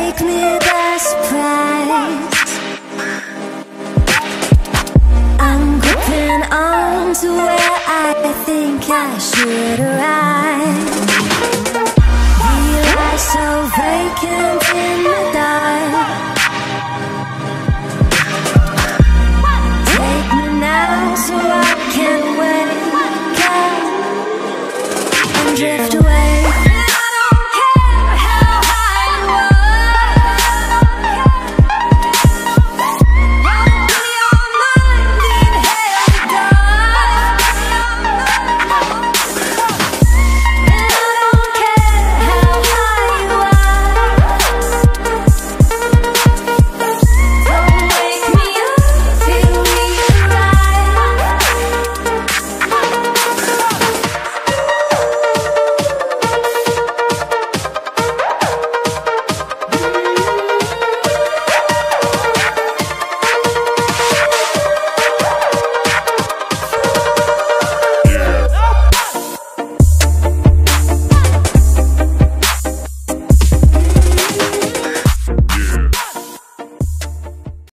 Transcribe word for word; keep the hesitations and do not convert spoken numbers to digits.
take me by surprise. I'm gripping on to where I think I should arrive. We lie so vacant in the dark.